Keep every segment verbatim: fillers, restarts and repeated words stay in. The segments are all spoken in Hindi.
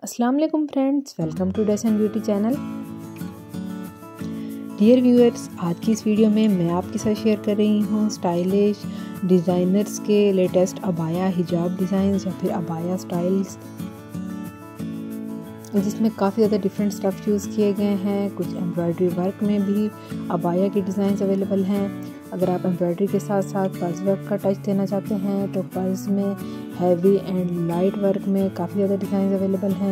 अस्सलाम वालेकुम friends, welcome to dress and beauty channel. Dear viewers, आज की इस वीडियो में मैं आपके साथ शेयर कर रही हूँ स्टाइलिश डिज़ाइनर्स के लेटेस्ट अबाया हिजाब डिज़ाइंस या फिर अबाया स्टाइल्स, जिसमें काफ़ी ज़्यादा डिफरेंट स्टफ यूज़ किए गए हैं। कुछ एम्ब्रॉयडरी वर्क में भी अबाया के डिज़ाइंस अवेलेबल हैं। अगर आप एम्ब्रॉयडरी के साथ साथ पर्स वर्क का टच देना चाहते हैं तो पर्स में हैवी एंड लाइट वर्क में काफ़ी ज़्यादा डिज़ाइंस अवेलेबल हैं।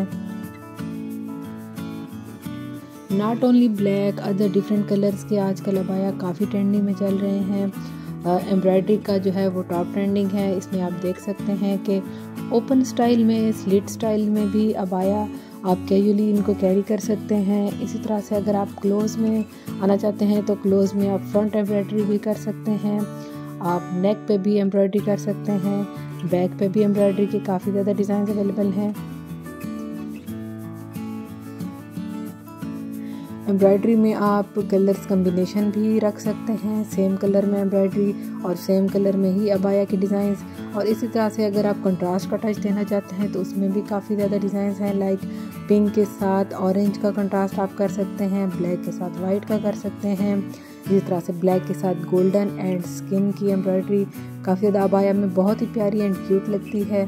Not only black, other different colours के आजकल अबाया काफ़ी ट्रेंडिंग में चल रहे हैं। एम्ब्रॉयडरी का जो है वो टॉप ट्रेंडिंग है। इसमें आप देख सकते हैं कि ओपन स्टाइल में, स्लिट स्टाइल में भी अबाया आप कैजुअली इनको कैरी कर सकते हैं। इसी तरह से अगर आप क्लोज में आना चाहते हैं तो क्लोज में आप फ्रंट एम्ब्रॉयडरी भी कर सकते हैं। आप नेक पे भी एम्ब्रॉयडरी कर सकते हैं। बैक पे भी एम्ब्रॉयडरी के काफ़ी ज़्यादा डिज़ाइन अवेलेबल हैं। एम्ब्रॉयडरी में आप कलर्स कम्बिनेशन भी रख सकते हैं, सेम कलर में एम्ब्रॉयडरी और सेम कलर में ही अबाया के डिज़ाइंस। और इसी तरह से अगर आप कंट्रास्ट का टच देना चाहते हैं तो उसमें भी काफ़ी ज़्यादा डिज़ाइंस हैं। लाइक पिंक के साथ ऑरेंज का कंट्रास्ट आप कर सकते हैं, ब्लैक के साथ वाइट का कर सकते हैं। इसी तरह से ब्लैक के साथ गोल्डन एंड स्किन की एम्ब्रॉयडरी काफ़ी ज़्यादा अबाया में बहुत ही प्यारी एंड क्यूट लगती है।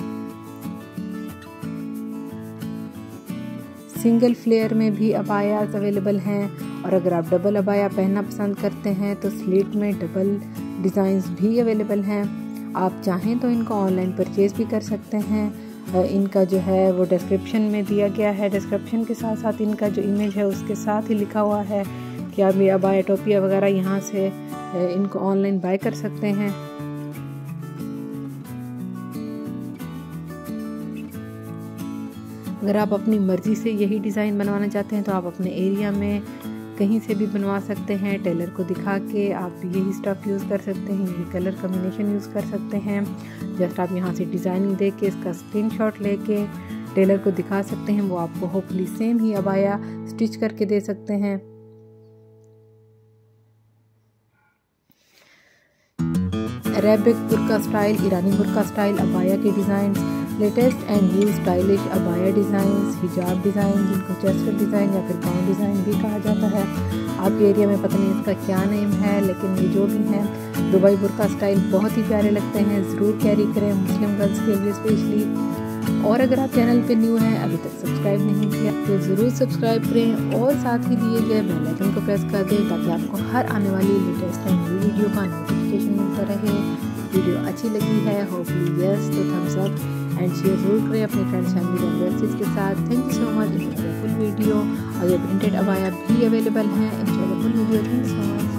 सिंगल फ्लेयर में भी अबायाज अवेलेबल हैं। और अगर आप डबल अबाया पहनना पसंद करते हैं तो स्लिट में डबल डिज़ाइंस भी अवेलेबल हैं। आप चाहें तो इनको ऑनलाइन परचेज़ भी कर सकते हैं। इनका जो है वो डिस्क्रिप्शन में दिया गया है। डिस्क्रिप्शन के साथ साथ इनका जो इमेज है उसके साथ ही लिखा हुआ है कि आप ये अबाया टोपिया वगैरह यहाँ से इनको ऑनलाइन बाय कर सकते हैं। अगर आप अपनी मर्ज़ी से यही डिज़ाइन बनवाना चाहते हैं तो आप अपने एरिया में कहीं से भी बनवा सकते हैं। टेलर को दिखा के आप यही स्टफ़ यूज़ कर सकते हैं, यही कलर कम्बिनेशन यूज़ कर सकते हैं। जस्ट आप यहाँ से डिज़ाइनिंग देख के इसका स्क्रीनशॉट लेके टेलर को दिखा सकते हैं, वो आपको होपफुली सेम ही अबाया स्टिच करके दे सकते हैं। अरेबिक बुर्का स्टाइल, ईरानी बुर्का स्टाइल अबाया के designs, latest and new stylish अबाया डिज़ाइंस, हिजाब डिज़ाइन जिनको चेस्ट डिज़ाइन या फिर गाउन डिज़ाइन भी कहा जाता है। आपके एरिया में पता नहीं इसका क्या नेम है, लेकिन ये जो भी हैं दुबई बुर्का स्टाइल बहुत ही प्यारे लगते हैं। ज़रूर कैरी करें मुस्लिम गर्ल्स के लिए स्पेशली। और अगर आप चैनल पे न्यू हैं, अभी तक सब्सक्राइब नहीं किया तो ज़रूर सब्सक्राइब करें और साथ ही दिए गए बेल आइकन को प्रेस कर दें ताकि आपको हर आने वाली लेटेस्ट एंड न्यू वीडियो का नोटिफिकेशन मिलता रहे। वीडियो अच्छी लगी है होपफुली यस तो थम्स अप एंड शेयर जरूर करें अपने फ्रेंड्स, फैमिली मेंबर्स के साथ। Thank you so much. Enjoy the full video. और ये प्रिंटेड अबाया भी अवेलेबल हैं। Enjoy the full video. Thank you so much.